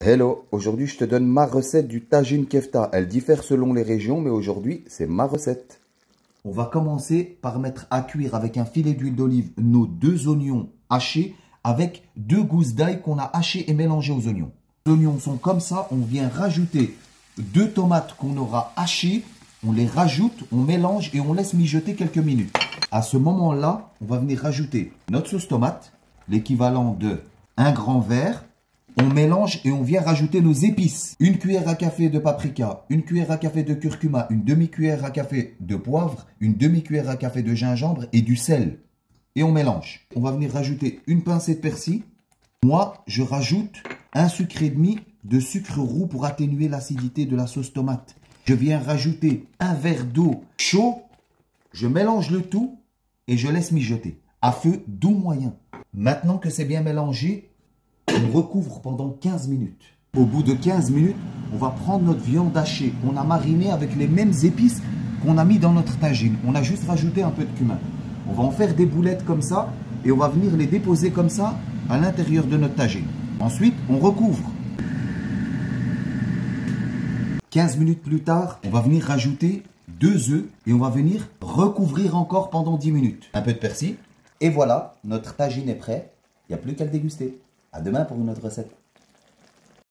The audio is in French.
Hello, aujourd'hui je te donne ma recette du tagine kefta. Elle diffère selon les régions, mais aujourd'hui c'est ma recette. On va commencer par mettre à cuire avec un filet d'huile d'olive nos 2 oignons hachés avec 2 gousses d'ail qu'on a hachées et mélangées aux oignons. Les oignons sont comme ça, on vient rajouter 2 tomates qu'on aura hachées, on les rajoute, on mélange et on laisse mijoter quelques minutes. À ce moment-là, on va venir rajouter notre sauce tomate, l'équivalent de 1 grand verre. On mélange et on vient rajouter nos épices. 1 cuillère à café de paprika, 1 cuillère à café de curcuma, une demi-cuillère à café de poivre, une demi-cuillère à café de gingembre et du sel. Et on mélange. On va venir rajouter une pincée de persil. Moi, je rajoute 1 sucre et demi de sucre roux pour atténuer l'acidité de la sauce tomate. Je viens rajouter 1 verre d'eau chaud. Je mélange le tout et je laisse mijoter à feu doux moyen. Maintenant que c'est bien mélangé, on recouvre pendant 15 minutes. Au bout de 15 minutes, on va prendre notre viande hachée qu'on a marinée avec les mêmes épices qu'on a mis dans notre tagine. On a juste rajouté un peu de cumin. On va en faire des boulettes comme ça et on va venir les déposer comme ça à l'intérieur de notre tagine. Ensuite, on recouvre. 15 minutes plus tard, on va venir rajouter 2 œufs et on va venir recouvrir encore pendant 10 minutes. Un peu de persil. Et voilà, notre tagine est prêt. Il n'y a plus qu'à le déguster. À demain pour une autre recette.